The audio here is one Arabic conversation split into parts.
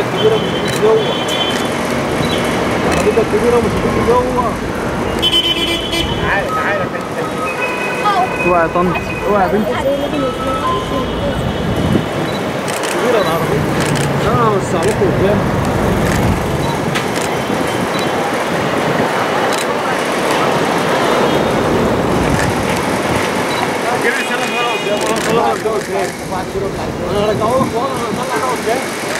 الكبيره مش هتيجي جوه. العربيه الكبيره مش هتيجي جوه. تعالى تعالى اوعى يا طنط، اوعى يا بنتي. كبيره العربيه. انا هوسع لكم قدام. جيب لي سلم ورا قدام. انا هطلعها قدام. انا هرجعه لك ورا. انا هطلعها قدام.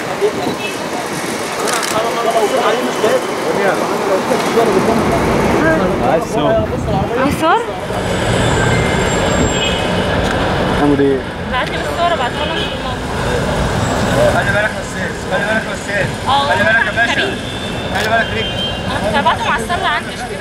انا لو وقفت عليه مش جايب. انا لو وقفت شويه قدام. عايز صور. عايز صور؟ اعمل ايه؟ بعت لي الصور ابعتها لهم في الموقع. خلي بالك يا استاذ، خلي بالك يا استاذ، اه خلي بالك يا باشا، خلي بالك رجلي. انا كنت هبعتهم على السله عندي.